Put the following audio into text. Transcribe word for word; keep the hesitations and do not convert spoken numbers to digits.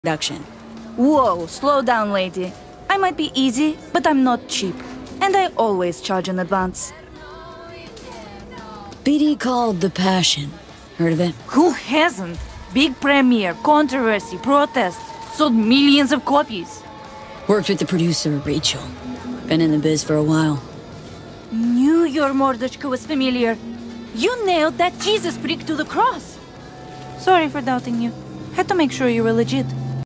production. Whoa, slow down, lady. I might be easy, but I'm not cheap. And I always charge in advance. B D called The Passion. Heard of it? Who hasn't? Big premiere, controversy, protest. Sold millions of copies. Worked with the producer, Rachel. Been in the biz for a while. Knew your mordechka was familiar. You nailed that Jesus freak to the cross. Sorry for doubting you. Had to make sure you were legit.